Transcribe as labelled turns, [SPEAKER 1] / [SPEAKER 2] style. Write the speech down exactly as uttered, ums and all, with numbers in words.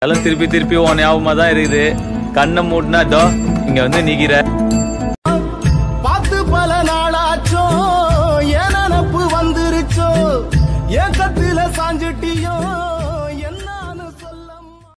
[SPEAKER 1] எல்லாம் திருப்பி திருப்பி உன் ஞாபகமா தான் இருக்குது. கண்ணை மூட்டினா தோ இங்க வந்து நிக்கிற.
[SPEAKER 2] பார்த்து பல நாளாச்சோ என் நினப்பு வந்துருச்சோ என் கத்தில சாஞ்சிட்டியோ.